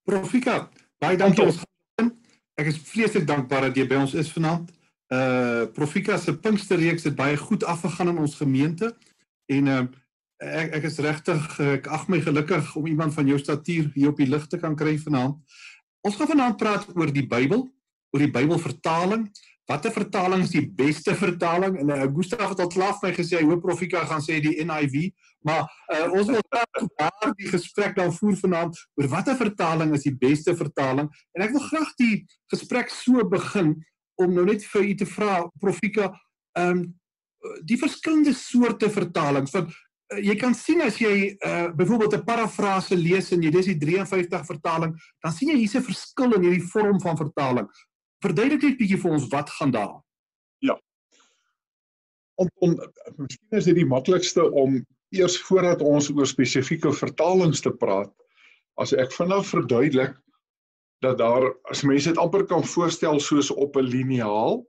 Profika, baie dankie ons gaan. Ek is vreeslik dankbaar dat jy by ons is vanaand. Profika se Pinksterreeks het baie goed afgegaan in ons gemeente en ek is regtig, ek ag my gelukkig om iemand van jou statuur hier op die lig te kan kry vanaand. Ons gaan vanaand praat oor die Bybel, oor die Bybelvertaling. Watter vertaling is die beste vertaling? En Gustav het al klaar vir my gesê, hy hoop Profika gaan sê die NIV, maar ons wil graag die gesprek dan voer vanaand oor watter vertaling is die beste vertaling. En ek wil graag die gesprek so begin om nou net vir u te vra, Profika, die verskillende soorte vertalings. Want jy kan sien as jy byvoorbeeld 'n parafrase lees en jy dis die 53 vertaling, dan sien jy hier's 'n verskil in hierdie vorm van vertaling. Verduidelik net 'n bietjie vir ons wat gaan daar. Ja. Miskien is dit die maklikste om eers voordat ons oor spesifieke vertalings te praat, as ek vinnig verduidelik dat daar, as mense dit amper kan voorstel soos op 'n liniaal,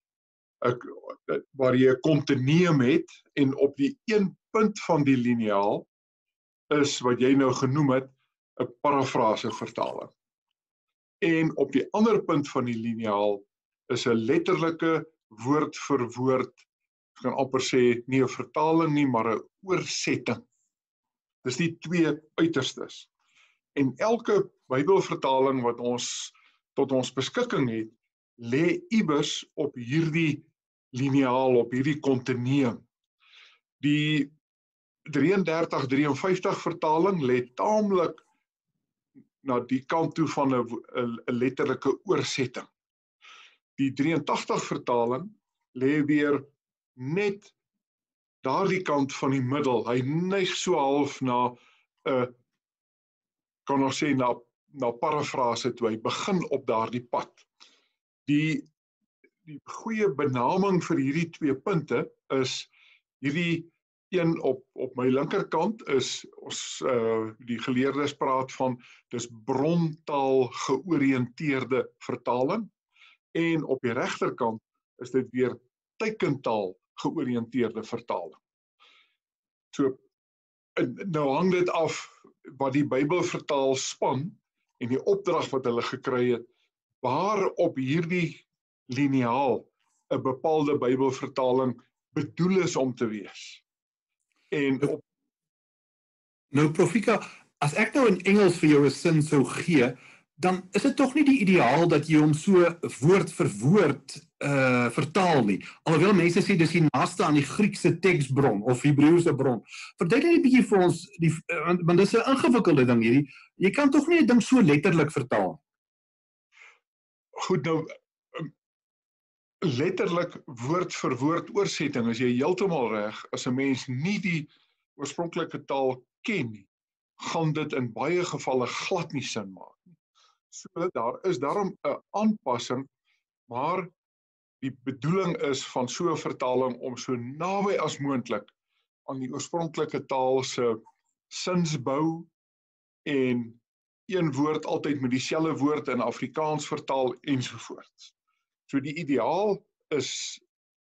waar jy 'n kontinuum het en op die een punt van die liniaal is wat jy nou genoem het 'n parafrase vertaling. En op die ander punt van die liniaal is 'n letterlike woord vir woord, ek kan amper sê nie 'n vertaling nie, maar 'n oorsetting. Dis die twee uiterstes. En elke Bybelvertaling wat ons tot ons beskikking het, lê iewers op hierdie liniaal, op hierdie kontinuum. Die 33-53 vertaling lê taamlik na die kant toe van 'n letterlike oorsetting. Die 83 vertaling lê weer net daardie kant van die middel. Hy neig so half na 'n, kan ons sê, na parafrase toe. Hy begin op daardie pad. Die goeie benaming vir hierdie twee punte is hierdie een op my linkerkant is ons die geleerdes praat van dis brontaal georiënteerde vertaling en op die regterkant is dit weer teikentaal georiënteerde vertaling. So nou hang dit af wat die Bybelvertaal span en die opdrag wat hulle gekry het, waar op hierdie liniaal 'n bepaalde Bybelvertaling bedoel is om te wees. En Nou Profika, as ek nou in Engels vir jou 'n sin sou gee, dan is dit tog nie die ideaal dat jy hom so woord vir woord vertaal nie. Alhoewel mense sê dis die naaste aan die Griekse teksbron of Hebreëse bron. Verduidelik net 'n bietjie vir ons want dis 'n ingewikkelde ding hierdie. Jy kan tog nie 'n ding so letterlik vertaal. Goed, nou letterlik woord vir woord oorsetting, is jy heeltemal reg, as 'n mens nie die oorspronklike taal ken nie, gaan dit in baie gevalle glad nie sin maak nie. So daar is daarom 'n aanpassing, maar die bedoeling is van so 'n vertaling om so naby as moontlik aan die oorspronklike taal se sinsbou en een woord altyd met dieselfde woord in Afrikaans vertaal ensovoorts. So die ideaal is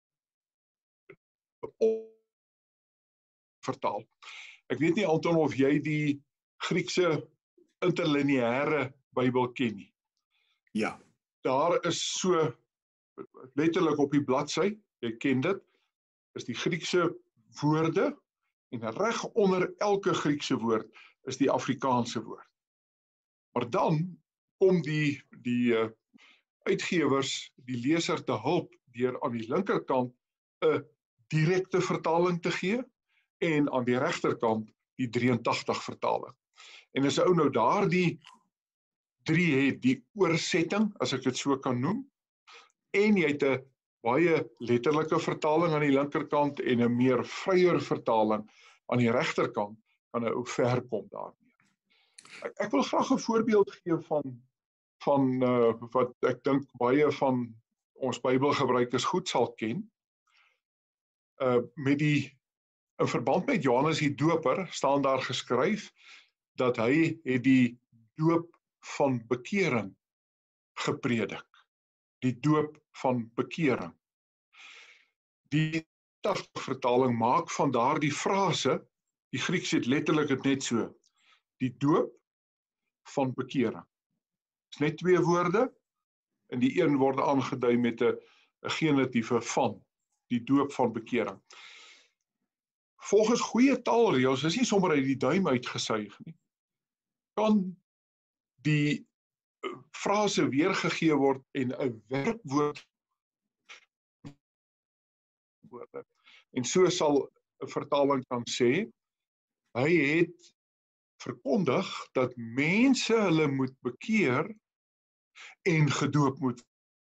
vertaal. Ek weet nie, Anton, of jy die Griekse interlineêre Bybel ken nie. Ja. Daar is so letterlik op die bladsy, jy ken dit, is die Griekse woorde en reg onder elke Griekse woord is die Afrikaanse woord. Maar dan kom die uitgewers die leser te hulp deur aan die linkerkant 'n direkte vertaling te gee en aan die regterkant die 83 vertaling. En as 'n ou nou daardie drie het, die oorsetting, as ek dit so kan noem, en jy het 'n baie letterlike vertaling aan die linkerkant en 'n meer vryer vertaling aan die regterkant, kan 'n ou ver kom daarmee. Ek wil graag 'n voorbeeld gee van wat ek dink baie van ons Bybelgebruikers goed sal ken. In verband met Johannes die Doper staan daar geskryf dat hy het die doop van bekering gepredik. Die doop van bekering. Die vertaling maak van daardie frase, die Grieks het letterlik dit net so, die doop van bekering. is net 2 woorde, en die een word aangedui met 'n genitiewe van, die doop van bekering. Volgens goeie taalreëls is nie sommer uit die duim uitgesuig nie. Kan die frase weergegee word en 'n werkwoord woorde. En so sal 'n vertaling kan sê, hy het verkondig dat mense hulle moet bekeer en gedoop moet.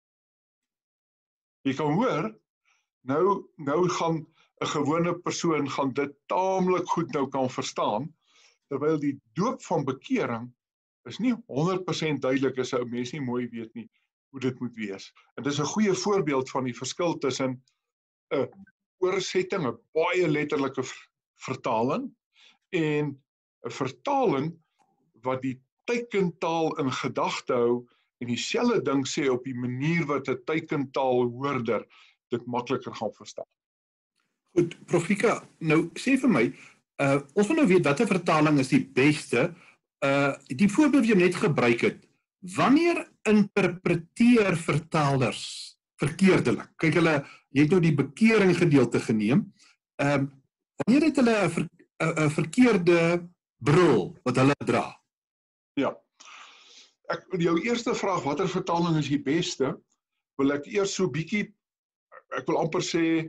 Jy kan hoor, nou gaan 'n gewone persoon gaan dit taamlik goed nou kan verstaan, terwyl die doop van bekering is nie 100% duidelik as 'n mens nie mooi weet nie hoe dit moet wees. En dis 'n goeie voorbeeld van die verskil tussen 'n oorsetting, 'n baie letterlike vertaling, en 'n vertaling wat die teikentaal in gedagte hou en dieselfde ding sê op die manier wat 'n teikentaalhoorder dit makliker gaan verstaan. Goed, Prof Fika, nou sê vir my, ons wil nou weet watter vertaling is die beste. Die voorbeeld wat jy net gebruik het, wanneer interpreteer vertalers verkeerdelik? Kyk, jy het nou die bekering gedeelte geneem. Wanneer het hulle 'n verkeerde bril wat hulle dra? Ja. Jou eerste vraag, watter vertaling is die beste, wil ek eers so bietjie, ek wil amper sê,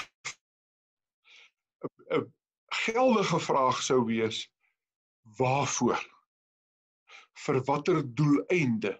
'n geldige vraag sou wees, waarvoor? Vir watter doeleinde?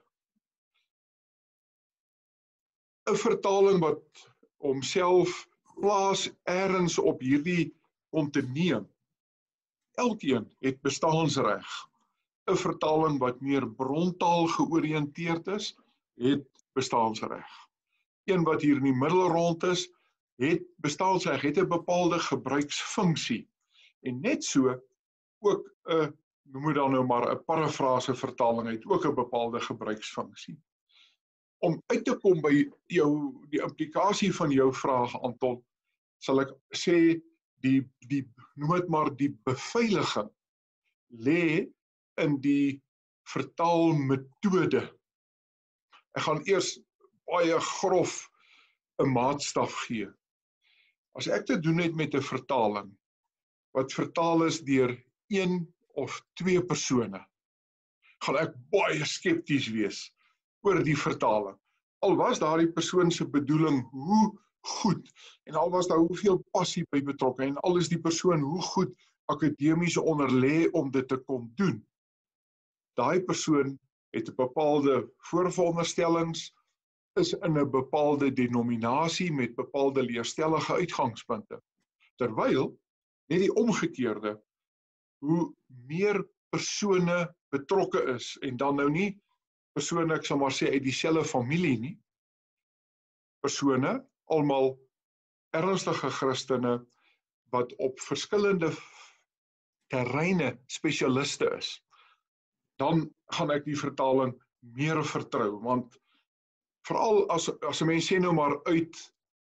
'n vertaling wat homself plaas ergens op hierdie kontinuum. Elkeen het bestaansreg. 'n vertaling wat meer brontaal georiënteerd is, het bestaansreg. Een wat hier in die middel rond is, het bestaansreg, het 'n bepaalde gebruiksfunksie. En net so, ook 'n, noem dit dan nou maar 'n parafrase vertaling het ook 'n bepaalde gebruiksfunksie. Om uit te kom by die implikasie van jou vraag, Anton, sal ek sê, noem dit maar die beveiliging, lê in die vertaalmetode. Ek gaan eers baie grof 'n maatstaf gee. As ek te doen het met 'n vertaling, wat vertaal is deur 1 of 2 persone, gaan ek baie skepties wees oor die vertaling. Al was daardie persoon se bedoeling hoe goed, en al was daar hoeveel passie by betrokke, en al is die persoon hoe goed akademies onderlê om dit te kon doen. Daai persoon het 'n bepaalde voorveronderstellings, is in 'n bepaalde denominasie met bepaalde leerstellige uitgangspunte. Terwyl, net die omgekeerde, hoe meer persone betrokke is, en dan nou nie persone, ek sal maar sê, uit dieselfde familie nie, persone, almal ernstige Christene, wat op verskillende terreine spesialiste is, dan gaan ek die vertaling meer vertrou, want veral as 'n mens sê nou maar uit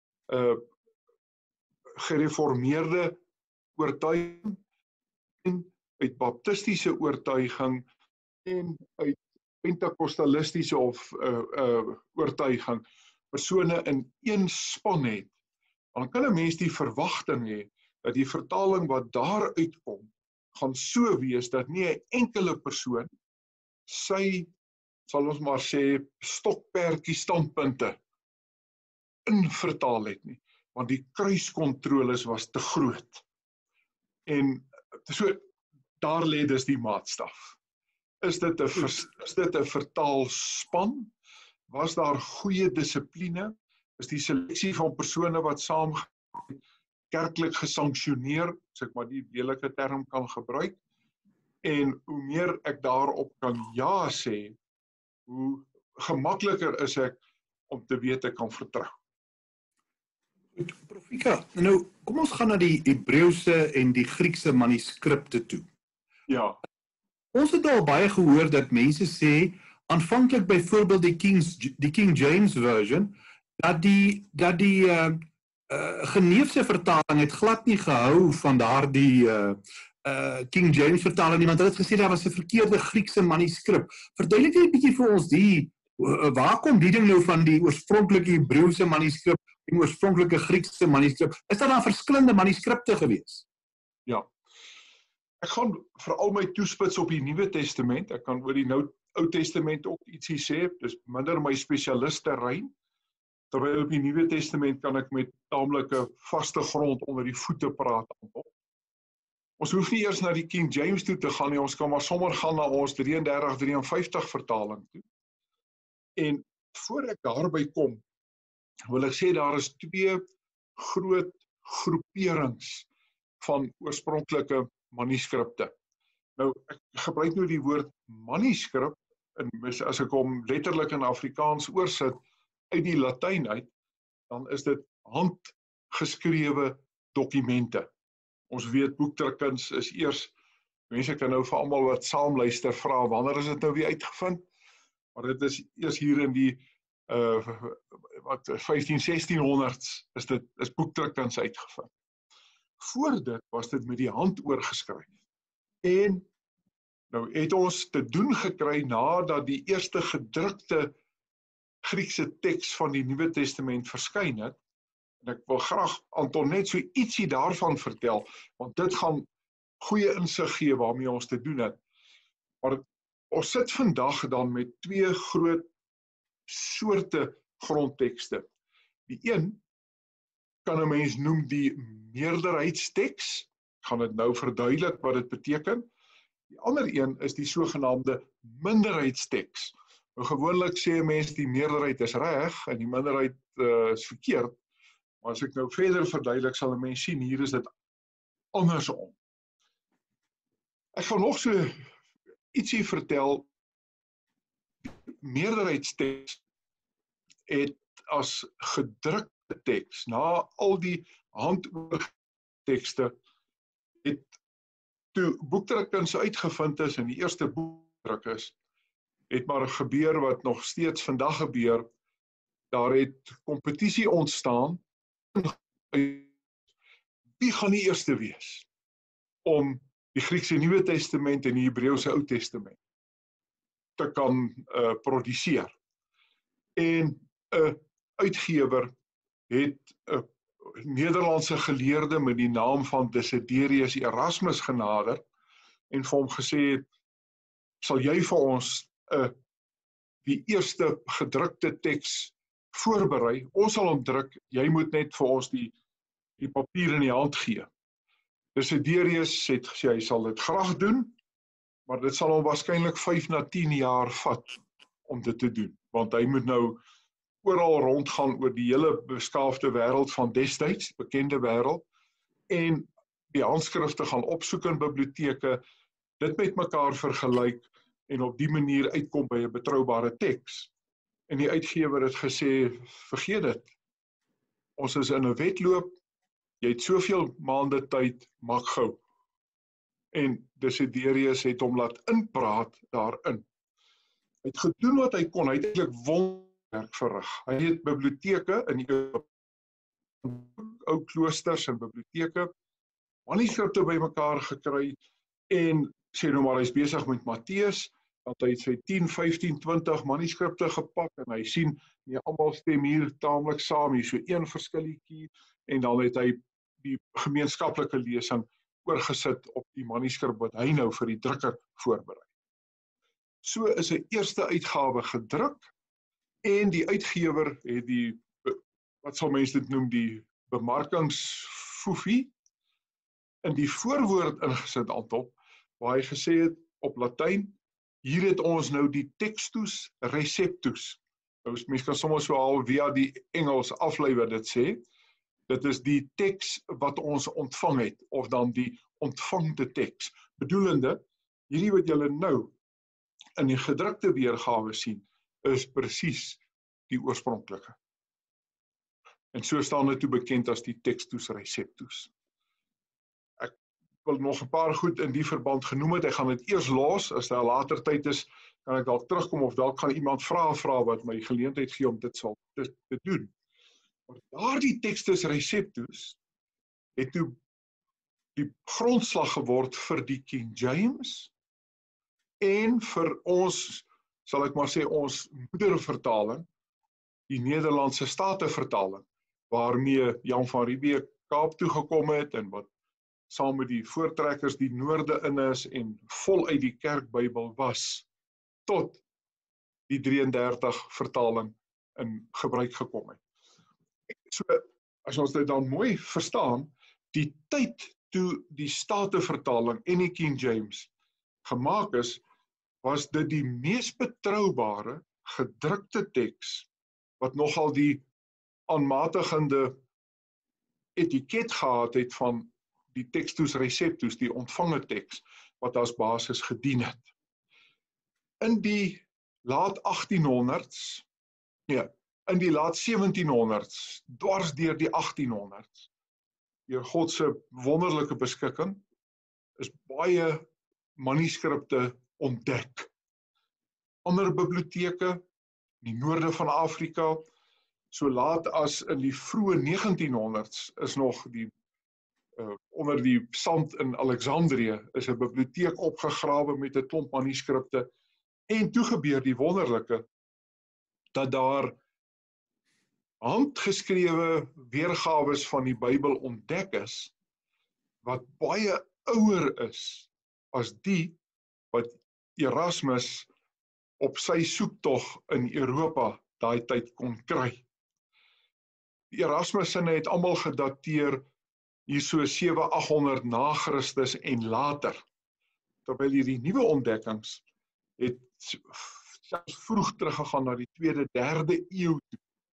gereformeerde oortuiging, en uit baptistiese oortuiging, en uit pentakostalistiese of oortuiging, persone in een span het, dan kan 'n mens die verwagting hê, dat die vertaling wat daar uitkom, gaan so wees, dat nie 'n enkele persoon, sy, sal ons maar sê, stokperdjie standpunte, invertaal het nie, want die kruiskontroles was te groot. En so, daar lê dus die maatstaf. Is dit 'n vertaalspan? Was daar goeie dissipline? Is die seleksie van persone wat saam kerklik gesanksioneer, as ek maar die lelike term kan gebruik, en hoe meer ek daarop kan ja sê, hoe gemakliker is ek om te weet ek kan vertrou. Prof Fika, nou kom ons gaan na die Hebreëse en die Griekse manuskripte toe. Ja. Ons het al baie gehoor dat mense sê, aanvanklik byvoorbeeld die King James version, dat die Geneefse vertaling het glad nie gehou van daardie King James vertaling nie, want hulle het gesê daar was 'n verkeerde Griekse manuskrip. Verduidelik net 'n bietjie vir ons waar kom die ding nou van die oorspronklike Hebreëse manuskrip en oorspronklike Griekse manuskrip? Is daar dan verskillende manuskripte gewees? Ja. Ek gaan veral my toespits op die Nuwe Testament. Ek kan oor die Ou Testament ook ietsie sê, dis minder my spesialistterrein. Terwyl op die Nuwe Testament kan ek met taamlike vaste grond onder die voete praat. Ons hoef nie eers na die King James toe te gaan nie, ons kan maar sommer gaan na ons 33-53 vertaling toe. En voor ek daarby kom, wil ek sê daar is twee groot groeperings van oorspronklike manuskripte. Nou, ek gebruik nou die woord manuskrip, as ek hom letterlik in Afrikaans oorsit uit die Latyn uit, dan is dit handgeskrewe dokumente. Ons weet boekdrukkings is eers, mense kan nou vir almal wat saamluister vra, wanneer is dit nou weer uitgevind? Maar dit is eers hier in die 15-1600s is boekdrukkings uitgevind. Voor dit was dit met die hand oorgeskryf. En nou het ons te doen gekry nadat die eerste gedrukte Griekse teks van die Nuwe Testament verskyn het. En ek wil graag Anton net so ietsie daarvan vertel, want dit gaan goeie insig gee waarmee ons te doen het. Maar ons sit vandag dan met twee groot soorte grondtekste. Die een kan 'n mens noem die meerderheidsteks. Ek gaan dit nou verduidelik wat dit beteken. Die ander een is die sogenaamde minderheidsteks. Nou gewoonlik sê mense die meerderheid is reg en die minderheid is verkeerd. Maar as ek nou verder verduidelik, sal 'n mens sien hier is dit andersom. Ek gaan nog so ietsie vertel. Meerderheidsteks het as gedrukte teks, na al die handoortekste, het toe boekdrukkings uitgevind is en die eerste boekdruk is, het maar gebeur wat nog steeds vandag gebeur. Daar het kompetisie ontstaan. Wie gaan die eerste wees om die Griekse Nuwe Testament en die Hebreëse Ou Testament te kan produseer? En 'n uitgewer het 'n Nederlandse geleerde met die naam van Desiderius Erasmus genader en vir hom gesê, sal jy vir ons die eerste gedrukte teks voorberei, ons sal hom druk, jy moet net vir ons die papier in die hand gee. Desiderius het gesê, hy sal dit graag doen, maar dit sal hom waarskynlik 5 na 10 jaar vat om dit te doen, want hy moet nou oral rondgaan oor die hele beskaafde wêreld van destyds, bekende wêreld, en die handskrifte gaan opsoek in biblioteke, dit met mekaar vergelyk, en op die manier uitkom by 'n betroubare teks. En die uitgewer het gesê, vergeet dit. Ons is in 'n wedloop, jy het soveel maande tyd, maak gou. En Desiderius het hom laat inpraat daarin. Hy het gedoen wat hy kon, hy het eintlik wonderwerk verrig. Hy het biblioteke in die ou kloosters en biblioteke, manuskripte bymekaar gekry, en sê nou maar, hy is besig met Matteus, dat hy sy 10, 15, 20 manuskripte gepak, en hy sien, nie almal stem hier taamlik saam, hier so een verskilletjie, en dan het hy die gemeenskaplike lesing oorgesit op die manuskrip wat hy nou vir die drukker voorberei. So is 'n eerste uitgawe gedruk, en die uitgewer het die, wat sal mense dit noem, die bemarkingsfoefie, in die voorwoord ingesit Anton, waar hy gesê het op Latyn, hier het ons nou die textus receptus. Nou, mense kan soms so al via die Engels aflei wat dit sê. Dit is die teks wat ons ontvang het, of dan die ontvangde teks. Bedoelende, hierdie wat julle nou in die gedrukte weergawe sien, is presies die oorspronklike. En so staan dit toe bekend as die textus receptus. Ek wil nog 'n paar goed in die verband genoem het, ek gaan dit eers los, as daar later tyd is, kan ek dalk terugkom, of dalk gaan iemand vra wat my geleentheid gee om dit sal te doen. Maar daardie textus receptus het toe die grondslag geword vir die King James en vir ons, sal ek maar sê, ons moedervertaling, die Nederlandse Statenvertaling, waarmee Jan van Riebeeck Kaap toe gekom het en wat saam met die voortrekkers die noorde in is en voluit die kerkbybel was, tot die 33 vertaling in gebruik gekom het. So, as ons dit dan mooi verstaan, die tyd toe die Statenvertaling en die King James gemaak is, was dit die mees betroubare gedrukte teks wat nogal die aanmatigende etiket gehad het van die textus receptus, die ontvange teks, wat as basis gedien het. In die laat 1800s, nee, in die laat 1700s, dwars deur die 1800s, deur God se wonderlike beskikking, is baie manuskripte ontdek. Ander biblioteke, in die noorde van Afrika, so laat as in die vroeë 1900s, is nog onder die sand in Alexandrië, is 'n biblioteek opgegrawe met 'n klomp manuskripte, en toe gebeur die wonderlike, dat daar handgeskrewe weergawes van die Bybel ontdek is, wat baie ouer is as die wat Erasmus op sy soektog in Europa daai tyd kon kry. Die Erasmusinne het almal gedateer hier so 700-800 na Christus en later, terwyl hierdie nuwe ontdekkings het selfs vroeg teruggegaan na die 2de, 3de eeu toe.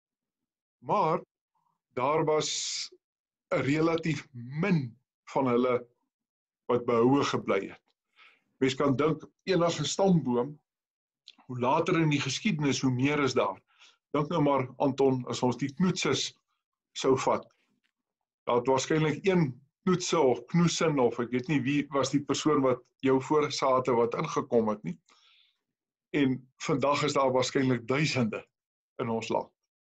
Maar daar was 'n relatief min van hulle wat behoue gebly het. Mens kan dink, enige stamboom, hoe later in die geskiedenis, hoe meer is daar. Dink nou maar, Anton, as ons die Knoetses sou vat, daar het waarskynlik een Knoetse of Knoesen, of ek weet nie wie was die persoon wat jou voorsate wat ingekom het nie. En vandag is daar waarskynlik duisende in ons land.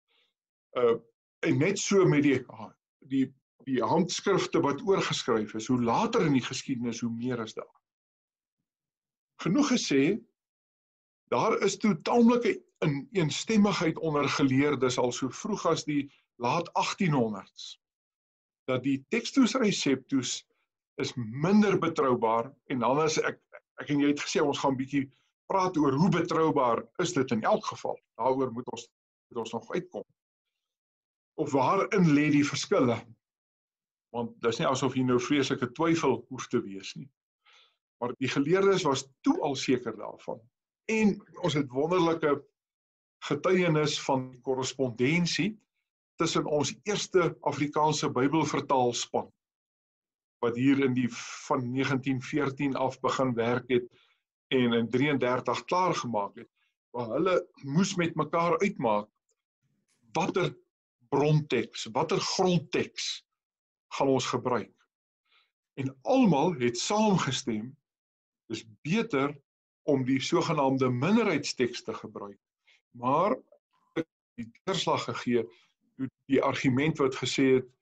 En net so met die handskrifte wat oorgeskryf is, hoe later in die geskiedenis, hoe meer is daar. Genoeg gesê, daar is toe taamlike eensstemmigheid onder geleerdes al so vroeg as die laat 1800s, dat die textus receptus is minder betroubaar, en dan is ek en jy het gesê, ons gaan bietjie praat oor hoe betroubaar is dit in elk geval. Daaroor moet ons nog uitkom. Of waarin lê die verskille? Want dis nie asof hier nou vreeslike twyfel hoef te wees nie. Maar die geleerdes was toe al seker daarvan. En ons het wonderlike getuienis van korrespondensie tussen ons eerste Afrikaanse Bybelvertaalspan, wat hier in die van 1914 af begin werk het en in 33 klaargemaak het, waar hulle moes met mekaar uitmaak watter bronteks, watter grondteks gaan ons gebruik. En almal het saamgestem, dis beter om die sogenaamde minderheidsteks te gebruik. Maar die deurslag gegee, die argument wat gesê het,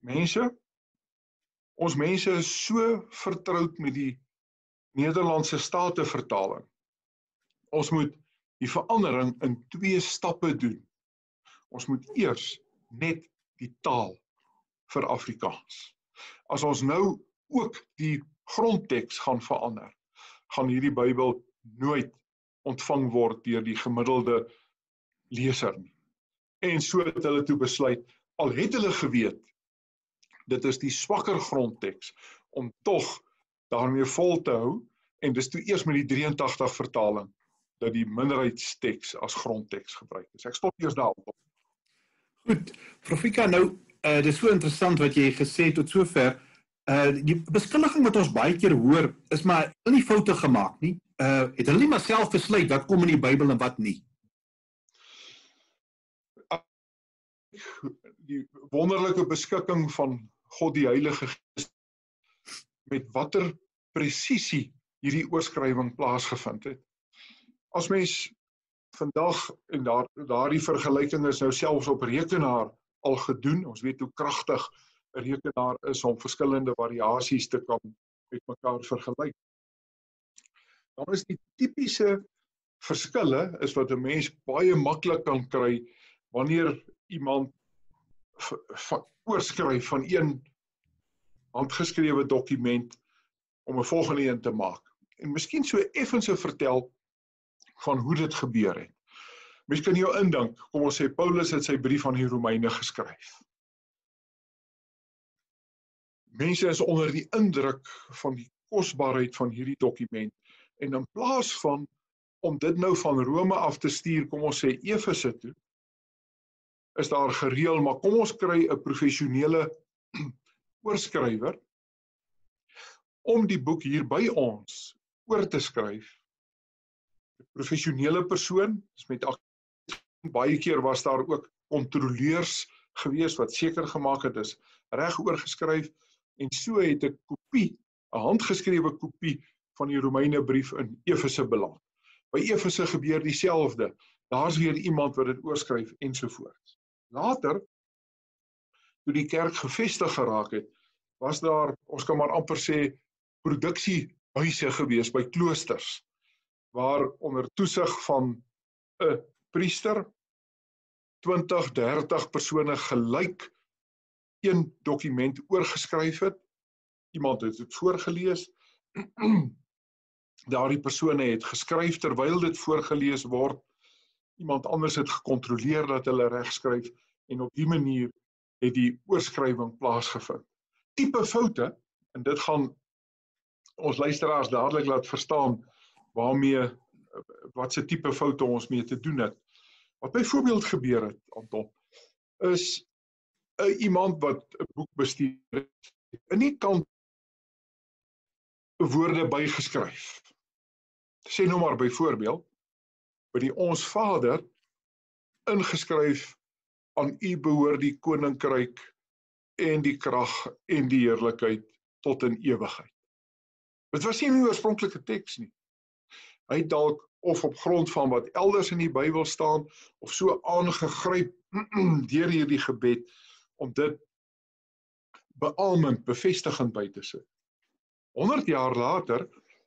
ons mense is so vertroud met die Nederlandse Statenvertaling. Ons moet die verandering in 2 stappe doen. Ons moet eers net die taal vir Afrikaans. As ons nou ook die grondteks gaan verander, gaan hierdie Bybel nooit ontvang word deur die gemiddelde leser nie. En so het hulle toe besluit, al het hulle geweet, dit is die swakker grondteks, om tog daarmee vol te hou, en dis toe eers met die 83 vertaling, dat die minderheidsteks as grondteks gebruik is. Ek stop eers daarop. Goed, Profika, nou, dit is so interessant wat jy gesê het tot sover. Die beskuldiging wat ons baie keer hoor, is maar hulle nie foute gemaak nie. Het hulle nie maar self besluit wat kom in die Bybel en wat nie? Die wonderlike beskikking van God die Heilige Gees, met watter presisie hierdie oorskrywing plaasgevind het. As mens vandag, en daardie vergelyking is nou selfs op rekenaar al gedoen, ons weet hoe kragtig rekenaar is om verskillende variasies te kan met mekaar vergelyk. Dan is die tipiese verskille is wat 'n mens baie maklik kan kry wanneer iemand oorskryf van een handgeskrewe dokument om 'n volgende een te maak. En miskien so effens vertel van hoe dit gebeur het. Mens kan jou indink, kom ons sê Paulus het sy brief aan die Romeine geskryf. Mense is onder die indruk van die kosbaarheid van hierdie dokument en in plaas van om dit nou van Rome af te stuur, kom ons sê Efese toe, is daar gereël, maar kom ons kry 'n professionele oorskrywer om die boek hier by ons oor te skryf. 'n Professionele persoon, met baie keer was daar ook kontroleurs gewees wat seker gemaak het is reg oorgeskryf en so het 'n kopie, 'n handgeskrewe kopie van die Romeine brief in Efese beland. By Efese gebeur dieselfde. Daar's weer iemand wat dit oorskryf ensovoorts. Later, toe die kerk gevestig geraak het, was daar, ons kan maar amper sê, produksiehuise gewees by kloosters, waar onder toesig van 'n priester 20, 30 persone gelyk een dokument oorgeskryf het. Iemand het dit voorgelees. Daardie persone het geskryf terwyl dit voorgelees word. Iemand anders het gekontroleer dat hulle reg skryf en op die manier het die oorskrywing plaasgevind. Tipe foute, en dit gaan ons luisteraars dadelik laat verstaan waarmee, wat se tipe foute ons mee te doen het. Wat byvoorbeeld gebeur het, Anton, is iemand wat 'n boek bestuur het, in die kant woorde bygeskryf. Sê nou maar byvoorbeeld, by die Ons Vader ingeskryf, aan U behoort die koninkryk en die krag en die heerlikheid tot in ewigheid. Dit was nie 'n oorspronklike teks nie. Hy het dalk of op grond van wat elders in die Bybel staan, of so aangegryp deur hierdie gebed, om dit beamend, bevestigend by te sit. 100 jaar later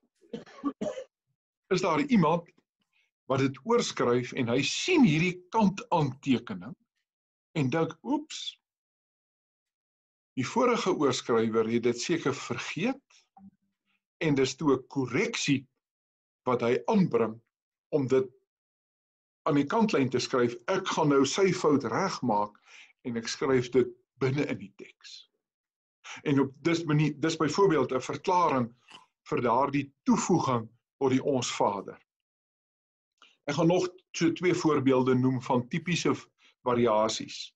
is daar iemand wat dit oorskryf en hy sien hierdie kantaantekening en dink, oeps, die vorige oorskrywer het dit seker vergeet en dis toe 'n korreksie wat hy aanbring om dit aan die kantlyn te skryf. Ek gaan nou sy fout regmaak en ek skryf dit binne in die teks. En op dis byvoorbeeld 'n verklaring vir daardie toevoeging tot die Ons Vader. Ek gaan nog so 2 voorbeelde noem van tipiese variasies.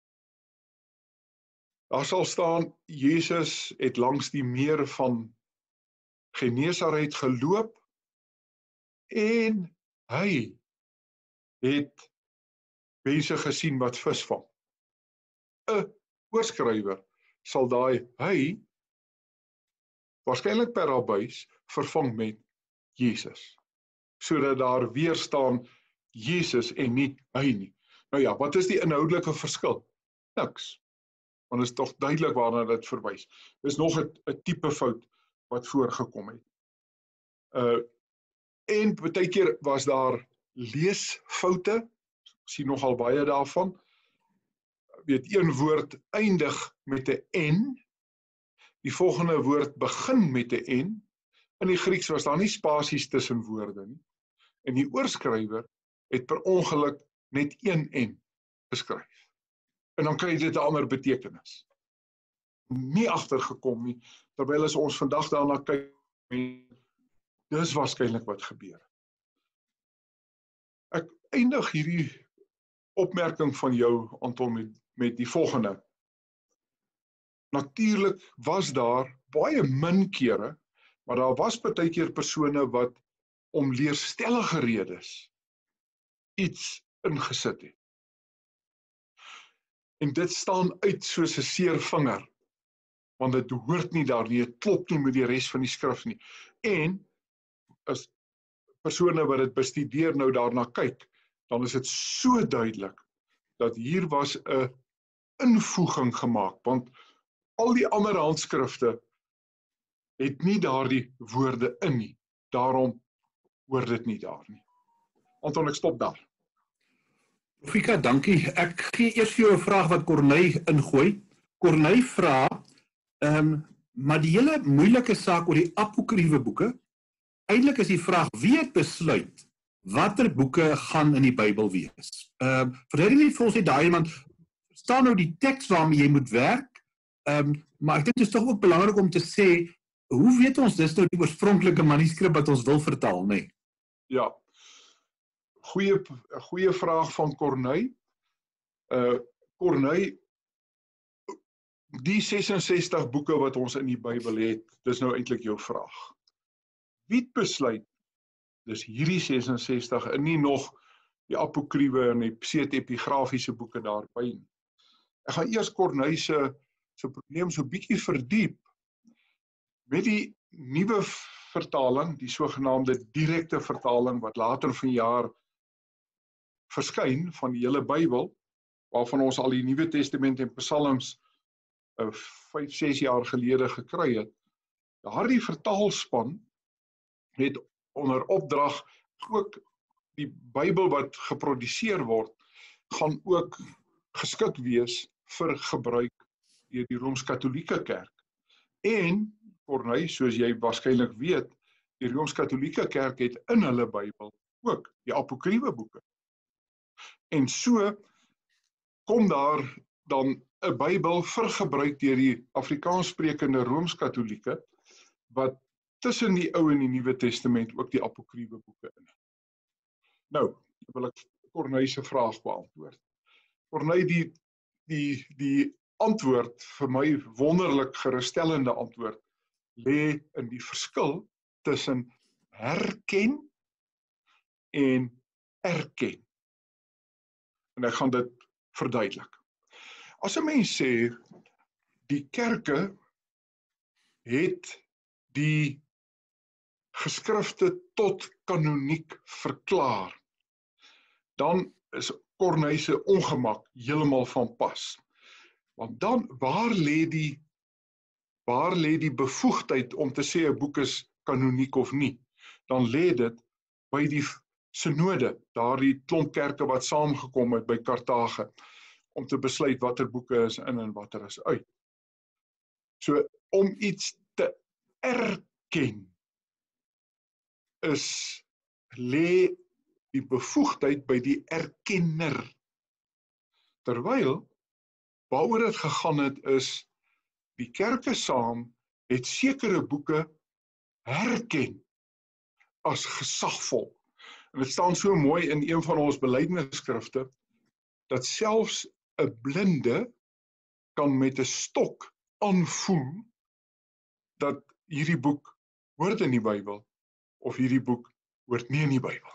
Daar sal staan, Jesus het langs die meer van Genesaret geloop en hy het mense gesien wat vis vang. 'n oorskrywer sal daai hy waarskynlik per abuis vervang met Jesus, sodat daar weer staan Jesus en nie hy nie. Nou ja, wat is die inhoudelike verskil? Niks. Want is tog duidelik waarna dit verwys. Dis nog 'n tipe fout wat voorgekom het. En baie keer was daar leesfoute, sien nogal baie daarvan. Weet, een woord eindig met 'n N, die volgende woord begin met 'n N. In die Grieks was daar nie spasies tussen woorde nie. En die oorskrywer het per ongeluk net een N geskryf. En dan kry dit 'n ander betekenis. Nie agtergekom nie, terwyl as ons vandag daarna kyk, dis waarskynlik wat gebeur. Ek eindig hierdie opmerking van jou, Anton, met die volgende. Natuurlik was daar baie min kere, maar daar was baie keer persone wat om leerstellige redes iets ingesit het. En dit staan uit soos 'n seer vinger, want dit hoort nie daar nie, dit klop nie met die res van die skrif nie. En as persone wat dit bestudeer nou daarna kyk, dan is dit so duidelik dat hier was 'n invoeging gemaak, want Al die ander handskrifte het nie daardie woorde in nie. Daarom hoor dit nie daar nie. Anton, ek stop daar. Profika, dankie. Ek gee eers vir jou 'n vraag wat Corneille ingooi. Corneille vra, maar die hele moeilike saak oor die apokriewe boeke, eintlik is die vraag, wie het besluit watter boeke gaan in die Bybel wees? Verduidelik net vir ons net daai, want staan nou die teks waarmee jy moet werk, maar ek dink dit is tog ook belangrik om te sê, hoe weet ons dis nou die oorspronklike manuskrip wat ons wil vertaal, nee? Ja, goeie vraag van Corneille. Corneille, die 66 boeke wat ons in die Bybel het, dis nou eintlik jou vraag. Wie het besluit, dis hierdie 66 en nie nog die apokriewe en die pseudepigrafiese boeke daarby nie. Ek gaan eers Corneille se probleem so bietjie verdiep. Met die nuwe vertaling, die sogenaamde direkte vertaling wat later vanjaar verskyn van die hele Bybel, waarvan ons al die Nuwe Testament en Psalms 5-6 jaar gelede gekry het. Daardie vertaalspan het onder opdrag ook die Bybel wat geproduseer word, gaan ook geskik wees vir gebruik deur die Rooms-Katolieke Kerk. En Corneille, soos jy waarskynlik weet, die Rooms-Katolieke Kerk het in hulle Bybel ook die apokriewe boeke. En so kom daar dan 'n Bybel vir gebruik deur die Afrikaanssprekende Rooms-Katolieke, wat tussen die Ou en die Nuwe Testament ook die apokriewe boeke in het. Nou, wil ek Corneille se vraag beantwoord. Corneille, die antwoord, vir my wonderlik gerusstellende antwoord, lê in die verskil tussen herken en erken. En ek gaan dit verduidelik. As 'n mens sê, die kerke het die geskrifte tot kanoniek verklaar, dan is Corneille se ongemak heeltemal van pas. Want dan, waar lê die bevoegdheid om te sê 'n boek is kanoniek of nie? Dan lê dit by die synode, daardie klomp kerke wat saamgekom het by Kartage, om te besluit watter boeke is in en watter is uit. So, om iets te erken, lê die bevoegdheid by die erkenner. Terwyl, waaroor dit gegaan het is, die kerke saam het sekere boeke herken as gesagvol. En dit staan so mooi in een van ons belydenisskrifte, dat selfs 'n blinde kan met 'n stok aanvoel dat hierdie boek hoort in die Bybel, of hierdie boek hoort nie in die Bybel.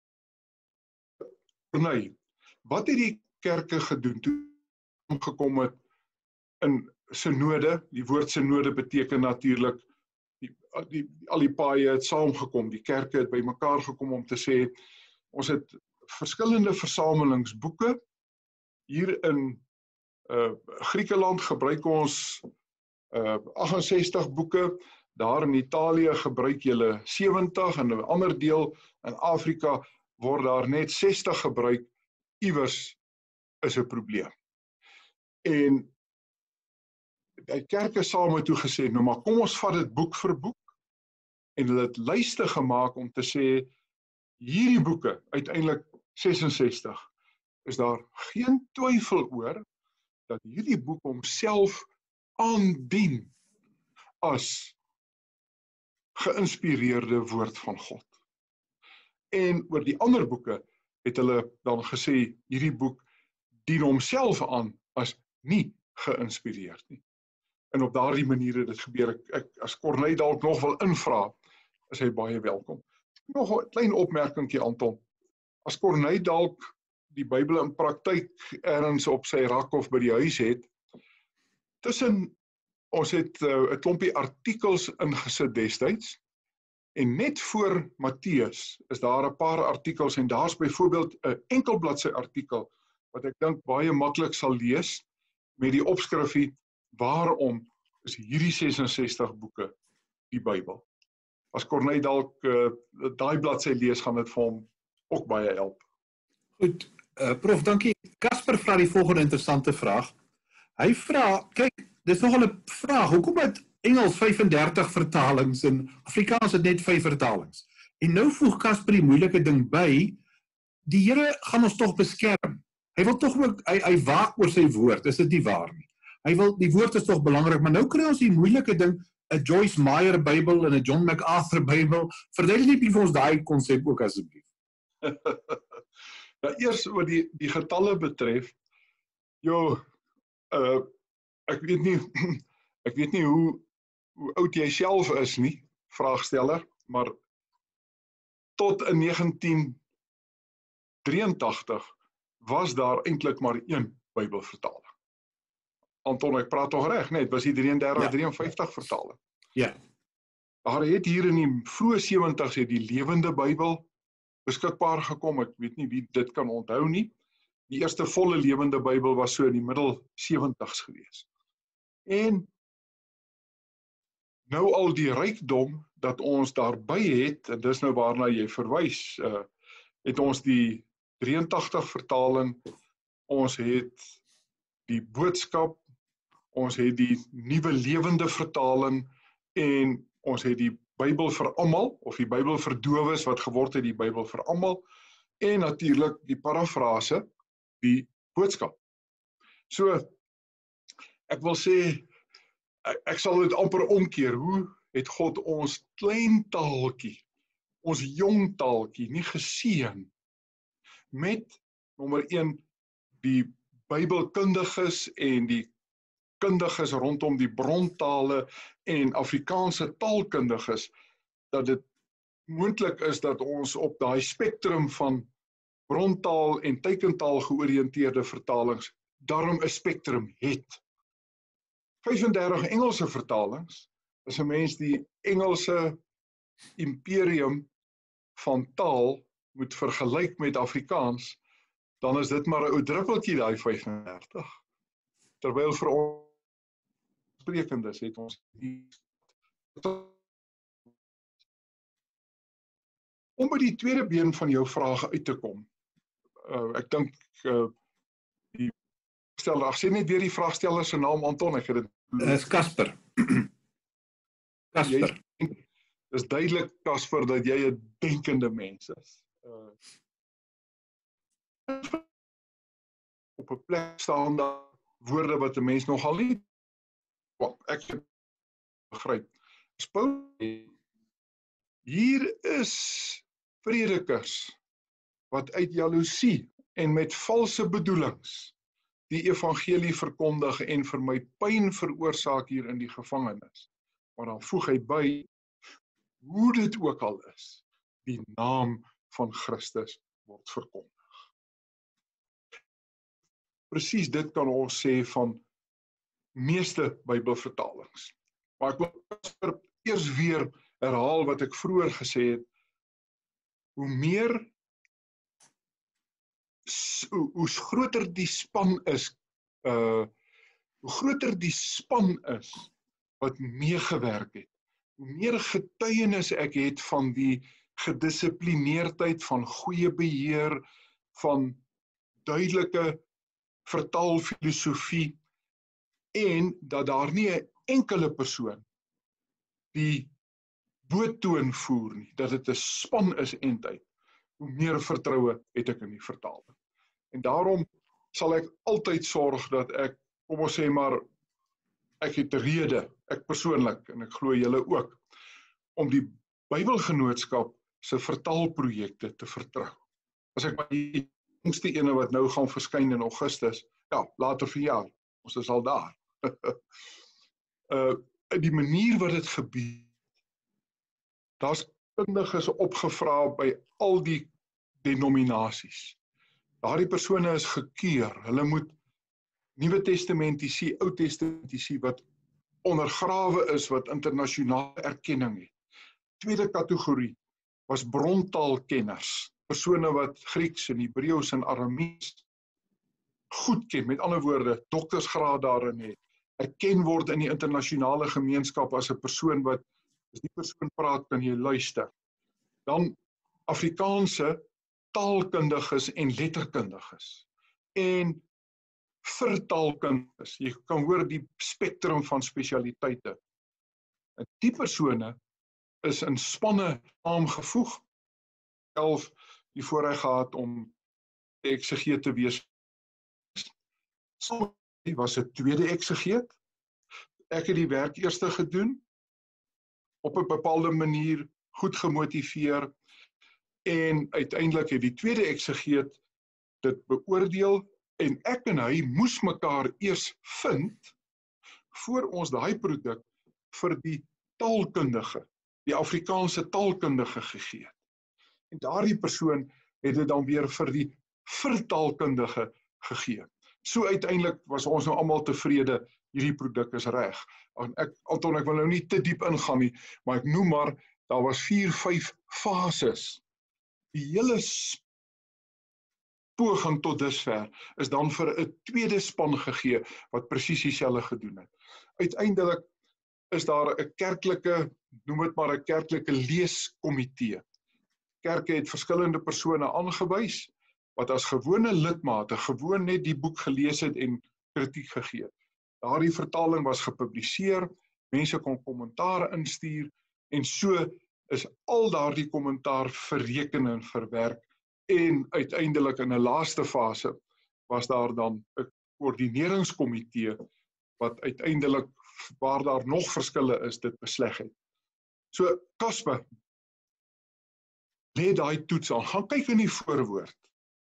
Nee, wat het die kerke gedoen toe gekom het in synode? Die woord synode beteken natuurlik al die paaie het saamgekom, die kerke het bymekaar gekom om te sê, ons het verskillende versamelingsboeke. Hier in Griekeland gebruik ons 68 boeke, daar in Italië gebruik julle 70 en 'n ander deel in Afrika word daar net 60 gebruik. Iewers is 'n probleem. En die kerke saam het toe gesê, nou maar kom ons vat dit boek vir boek, en hulle het lyste gemaak om te sê, hierdie boeke, uiteindelik 66, is daar geen twyfel oor, dat hierdie boek homself aandien as geïnspireerde woord van God. En oor die ander boeke het hulle dan gesê, hierdie boek dien homself aan as nie geïnspireerd nie. En op daardie manier het dit gebeur. Ek as Corneille dalk nog wil invra, is hy baie welkom. Nog 'n klein opmerkingkie, Anton. As Corneille dalk die Bybel in praktyk ergens op sy rak of by die huis het, ons het 'n klompie artikels ingesit destyds, en net voor Matteus is daar 'n paar artikels, en daar's byvoorbeeld 'n enkelbladsy artikel, wat ek dink baie maklik sal lees, met die opskrifie, waarom is hierdie 66 boeke die Bybel. As Corneille dalk daai bladsy lees, gaan dit vir hom ook baie help. Goed, prof, dankie. Casper vra die volgende interessante vraag. Hy vra, kyk, dis nogal 'n vraag, hoekom het Engels 35 vertalings en Afrikaans het net 5 vertalings? En nou voeg Casper die moeilike ding by, die Here gaan ons tog beskerm. Hy wil tog ook, hy waak oor sy woord, is dit nie waar nie? Hy wil, die woord is tog belangrik, maar nou kry ons die moeilike ding, 'n Joyce Meyer Bybel en 'n John MacArthur Bybel. Verduidelik vir ons daai konsep ook asseblief. Nou eers wat die getalle betref, ek weet nie hoe oud jy self is nie, vraagsteller, maar tot in 1983 was daar eintlik maar een Bybelvertaling. Anton, ek praat toch reg, net was die 53 vertaling. Ja. Daar het hier in die vroeë 70's het die Lewende Bybel beskikbaar gekom, ek weet nie wie dit kan onthou nie. Die eerste volle Lewende Bybel was so in die middel 70's gewees. En nou al die rykdom dat ons daarby het, en dis nou waarna jy verwys, het ons die 83 vertaling, ons het die Boodskap, ons het die Nuwe Lewende vertaling, en ons het die Bybel vir almal, of die Bybel vir dowes wat geword het die Bybel vir almal, en natuurlik die parafrase, die Boodskap. So, ek wil sê, ek sal dit amper omkeer, hoe het God ons klein taaltjie, ons jong taaltjie, nie geseën, met, nommer 1, die Bybelkundiges en die kundiges rondom die brontale en Afrikaanse taalkundiges, dat dit moontlik is dat ons op daai spektrum van brontaal en teikentaal georiënteerde vertalings daarom 'n spektrum het. 35 Engelse vertalings, as 'n mens die Engelse imperium van taal moet vergelyk met Afrikaans, dan is dit maar 'n ou druppeltjie daai 35. Terwyl vir ons sprekendes het ons die om by die tweede been van jou vraag uit te kom. Ek dink die vraagsteller, sê net weer die vraagsteller se naam, Anton, ek het dit. Dis Casper. Casper. Dis duidelik, Casper, dat jy 'n denkende mens is. Op 'n plek staan daar woorde wat 'n mens nogal nie ek begryp. Hier is predikers wat uit jaloesie en met valse bedoelings die evangelie verkondig en vir my pyn veroorsaak hier in die gevangenis. Maar dan voeg hy by, hoe dit ook al is, die naam van Christus word verkondig. Presies dit kan ons sê van meeste Bybelvertalings. Maar ek wil eers weer herhaal wat ek vroeër gesê het, hoe groter die span is, hoe groter die span is wat meegewerk het, hoe meer getuienis ek het van die gedissiplineerdheid, van goeie beheer, van duidelike vertaalfilosofie, en dat daar nie 'n enkele persoon die boottoon voer nie, dat dit 'n span is eintlik, hoe meer vertroue het ek in die vertaling. En daarom sal ek altyd sorg dat ek, kom ons sê maar, ek het rede, ek persoonlik, en ek glo julle ook, om die Bybelgenootskap se vertaalprojekte te vertrou. As ek maar die jongste ene wat nou gaan verskyn in Augustus, ja, later verjaar, ons is al daar. Die manier wat dit gebeur, daar's kundiges opgevra by al die denominasies. Daardie persone is gekeur, hulle moet Nuwe Testamentisie, Ou Testamentisie wat ondergrawe is, wat internasionale erkenning het. Tweede kategorie was brontaalkenners, persone wat Grieks en Hebreeus en Aramees goed ken, met ander woorde, doktersgraad daarin het, erken word in die internasionale gemeenskap as 'n persoon wat, as die persoon praat, kan jy luister. Dan Afrikaanse taalkundiges en letterkundiges. En vertaalkundiges. Jy kan hoor die spektrum van spesialiteite. En die persone is in spanne saamgevoeg. Self die voorreg gehad om eksegeet te wees. Sommige was 'n tweede eksegeet. Ek het die werk eerste gedoen, op 'n bepaalde manier, goed gemotiveer, en uiteindelik het die tweede eksegeet dit beoordeel, en ek en hy moes mekaar eers vind, voor ons daai produk vir die taalkundige, die Afrikaanse taalkundige gegee het. En daardie persoon het dit dan weer vir die vertaalkundige gegee. So uiteindelik was ons nou almal tevrede, hierdie produk is reg. Anton, ek wil nou nie te diep ingaan nie, maar ek noem maar, daar was 4-5 fases. Die hele poging tot dusver is dan vir 'n tweede span gegee, wat presies dieselfde gedoen het. Uiteindelik is daar 'n kerklike, noem dit maar 'n kerklike leeskomitee. Kerke het verskillende persone aangewys, wat as gewone lidmate gewoon net die boek gelees het en kritiek gegee het. Daardie vertaling was gepubliseer, mense kon kommentaar instuur, en so is al daardie kommentaar verreken en verwerk, en uiteindelik in 'n laaste fase was daar dan 'n koördineringskomitee, wat uiteindelik, waar daar nog verskille is, dit besleg het. So, Casper, lê daai toets aan, gaan kyk in die voorwoord.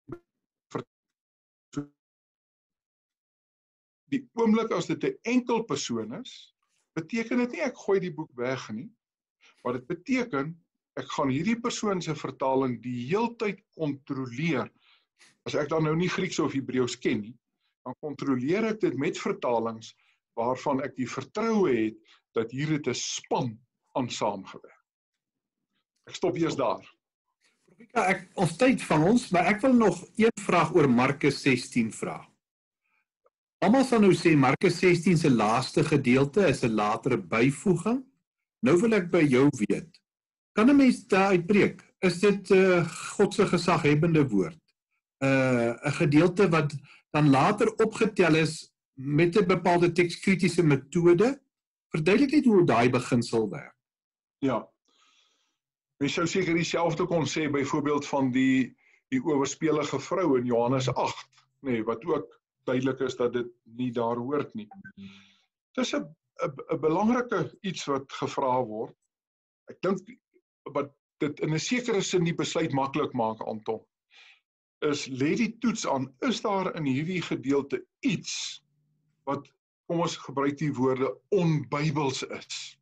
Die oomblik as dit 'n enkel persoon is, beteken dit nie ek gooi die boek weg nie, maar dit beteken ek gaan hierdie persoon se vertaling die heeltyd kontroleer. As ek dan nou nie Grieks of Hebreëus ken nie, dan kontroleer ek dit met vertalings waarvan ek die vertroue het dat hier het 'n span aan saamgewerk. Ek stop eers daar. Ons tyd van ons, maar ek wil nog een vraag oor Markus 16 vra. Almal sal nou sê Markus 16 se laaste gedeelte is 'n latere byvoeging. Nou wil ek by jou weet, kan 'n mens daar uitbreek? Is dit God se gesaghebbende woord? 'n gedeelte wat dan later opgetel is met 'n bepaalde tekskritiese metode? Verduidelik net hoe daai beginsel werk. Ja. Mens sou seker dieselfde kon sê byvoorbeeld van die owerspelige vrou in Johannes 8, nee, wat ook duidelik is dat dit nie daar hoort nie. Dis 'n belangrike iets wat gevra word. Ek dink wat dit in 'n sekere sin die besluit maklik maak, Anton, is lê die toets aan, is daar in hierdie gedeelte iets wat, kom ons gebruik die woorde, onbybels is.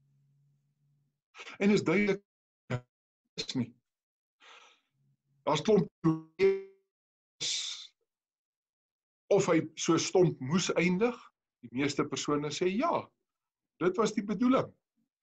En is duidelik is nie. Daar's klomp of hy so stomp moes eindig. Die meeste persone sê ja, dit was die bedoeling.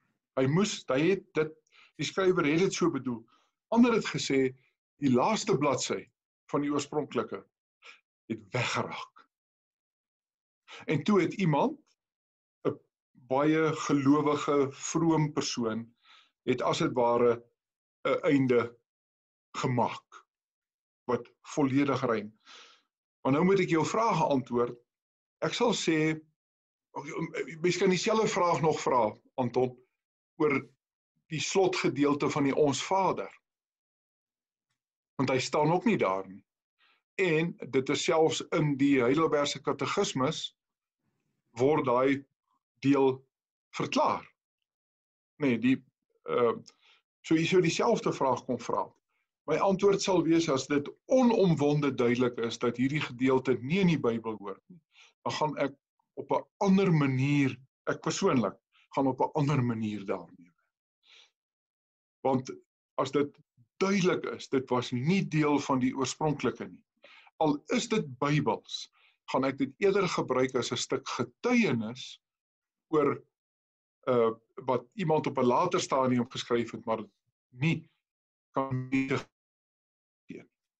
Die skrywer het dit so bedoel. Ander het gesê, die laaste bladsy van die oorspronklike het weggeraak. En toe het iemand, 'n baie gelowige, vroom persoon, het as dit ware 'n einde gemaak, wat volledig ruim. Maar nou moet ek jou vraag antwoord. Ek sal sê, mens kan dieselfde vraag nog vra, Anton, oor die slotgedeelte van die Ons Vader. Want hy staan ook nie daar nie. En dit is selfs in die Heidelbergse katekismus, word daai deel verklaar. Nee, so jy sou dieselfde vraag kon vra. My antwoord sal wees, as dit onomwonde duidelik is, dat hierdie gedeelte nie in die Bybel hoort nie, dan gaan ek op 'n ander manier, ek persoonlik, gaan op 'n ander manier daarmee. Want as dit duidelik is, dit was nie deel van die oorspronklike nie. Al is dit Bybels, gaan ek dit eerder gebruik as 'n stuk getuienis oor wat iemand op 'n later stadium geskryf het, maar nie kan nie.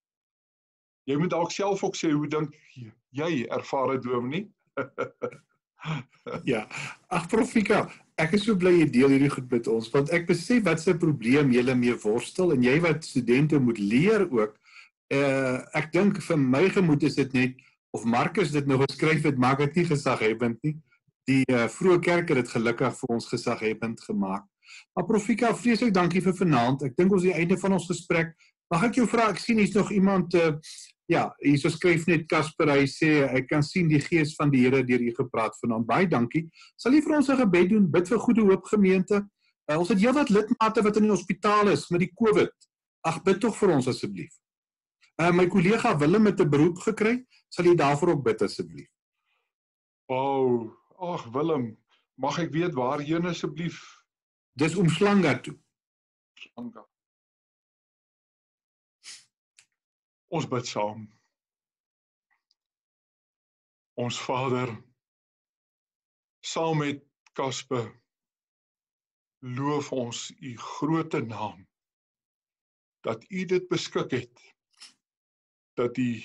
Jy moet dalk self ook sê, hoe dink jy ervare dominee? Ja, ag Prof Fika, ek is so bly jy deel hierdie goed met ons, want ek besef wat se probleem julle mee worstel en jy wat studente moet leer ook. Ek dink vir my gemoed is dit net, of Marcus dit nou geskryf het, maak dit nie gesaghebend nie. Die vroeë kerk het dit gelukkig vir ons gesaghebend gemaak. Maar Prof Fika, vreeslik dankie vir vanaand. Ek dink ons is die einde van ons gesprek. Mag ek jou vra, ek sien hier's nog iemand, ja, hier so skryf net Casper, hy sê, ek kan sien die gees van die Here deur u gepraat vanaand. Baie dankie. Sal jy vir ons 'n gebed doen, bid vir Goeie Hoop gemeente? Ons het heelwat lidmate wat in die hospitaal is met die COVID. Ag, bid tog vir ons asseblief. My kollega Willem het 'n beroep gekry, sal jy daarvoor ook bid asseblief? Ag Willem, mag ek weet waarheen asseblief? Dis Umhlanga toe. Umhlanga. Ons bid saam. Ons Vader, saam met Casper, loof ons u groote naam, dat u dit beskik het, dat die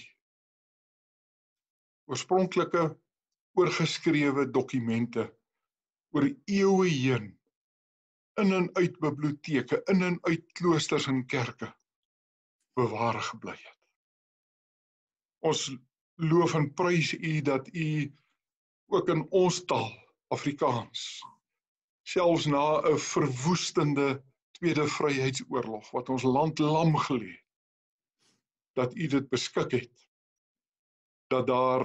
oorspronklike oorgeskrewe dokumente oor eeue heen, in en uit biblioteke, in en uit kloosters en kerke, bewaar gebly het. Ons loof en prys u dat u ook in ons taal, Afrikaans, selfs na 'n verwoestende tweede vryheidsoorlog, wat ons land lam gelê, dat u dit beskik het, dat daar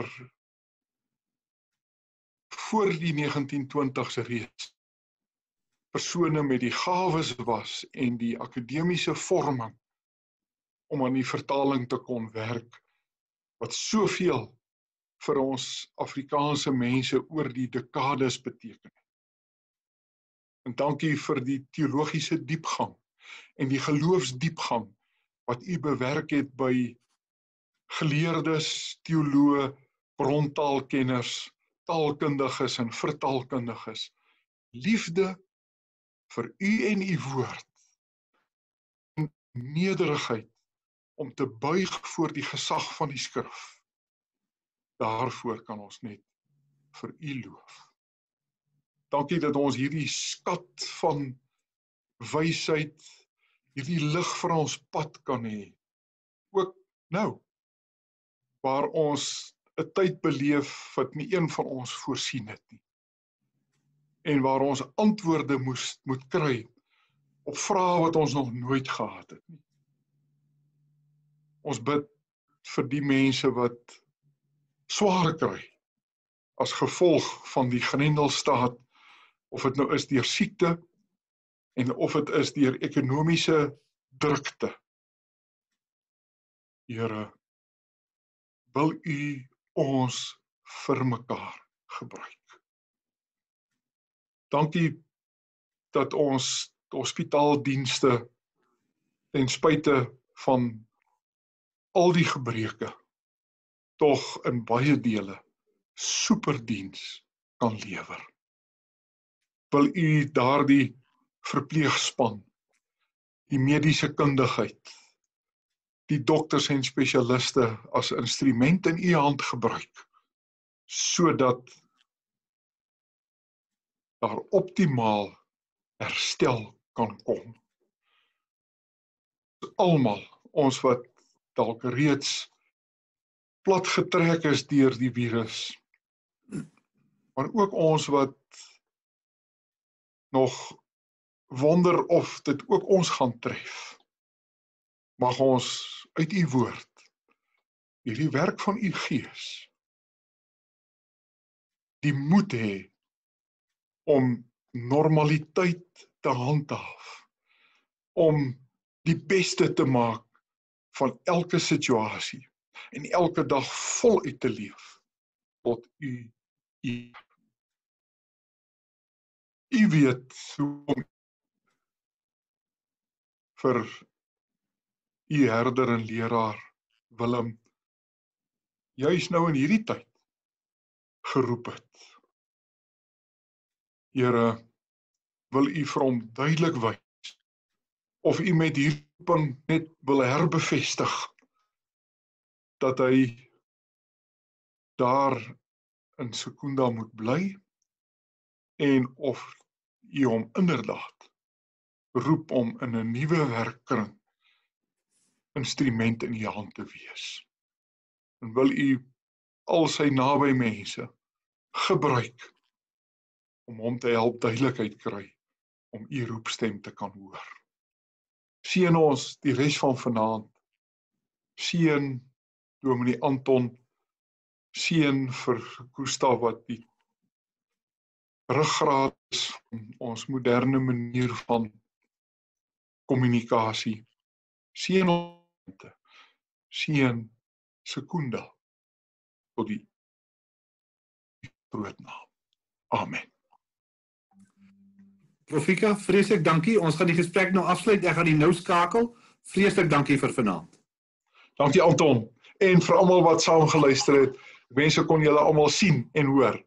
voor die 1920s reeds persone met die gawes was en die akademiese vorming om aan die vertaling te kon werk, wat soveel vir ons Afrikaanse mense oor die dekades beteken. En dankie vir die teologiese diepgang en die geloofsdiepgang wat u bewerk het by geleerdes, teoloë, brontaalkenners, taalkundiges en vertaalkundiges. Liefde vir u en u woord. En nederigheid om te buig voor die gesag van die skrif. Daarvoor kan ons net vir u loof. Dankie dat ons hierdie skat van wysheid, hierdie lig vir ons pad kan hê. Ook nou, waar ons 'n tyd beleef wat nie een van ons voorsien het nie. En waar ons antwoorde moet kry op vrae wat ons nog nooit gehad het nie. Ons bid vir die mense wat swaar kry as gevolg van die Grendelstaat, of dit nou is deur siekte en of dit is deur ekonomiese drukte. Here, wil u ons vir mekaar gebruik. Dankie dat ons hospitaaldienste ten spyte van al die gebreke tog in baie dele superdiens kan lewer. Wil u daardie verpleegspan, die mediese kundigheid, die dokters en spesialiste as instrument in u hand gebruik, sodat daar optimaal herstel kan kom. Almal, ons wat dalk reeds platgetrek is deur die virus, maar ook ons wat nog wonder of dit ook ons gaan tref, mag ons uit u woord, hierdie werk van u gees, die moed hê om normaliteit te handhaaf, om die beste te maak van elke situasie en elke dag voluit te leef tot u eer. U weet hoe om vir u herder en leraar Willem juis nou in hierdie tyd geroep het. Here, wil u vir hom duidelik wys of u met hierdie roeping net wil herbevestig dat hy daar in Secunda moet bly en of u hom inderdaad roep om in 'n nuwe werkkring instrument in u hand te wees. En wil u al sy naby mense gebruik om hom te help duidelikheid kry om u roepstem te kan hoor. Seën ons die res van vanaand. Seën Dominee Anton, seën vir Gustav wat die ruggraat is van ons moderne manier van kommunikasie. Seën ons, seën Secunda tot die groot naam. Amen. Profika, vreeslik dankie. Ons gaan die gesprek nou afsluit. Ek gaan die nou skakel. Vreeslik dankie vir vanaand. Dankie Anton en vir almal wat saam geluister het. Mense kon julle almal sien en hoor.